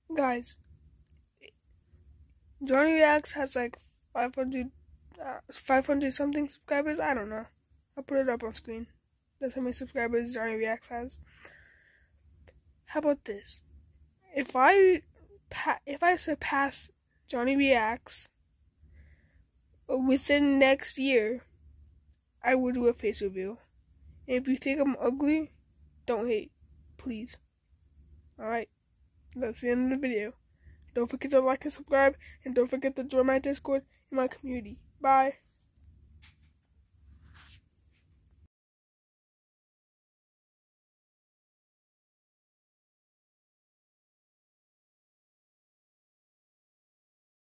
Guys, Johnny Reacts has like 500 something subscribers. I don't know. I'll put it up on screen. That's how many subscribers Johnny Reacts has. How about this? If I surpass Johnny Reacts within next year, I will do a face reveal. And if you think I'm ugly, don't hate, please. Alright, that's the end of the video. Don't forget to like and subscribe, and don't forget to join my Discord and my community. Bye.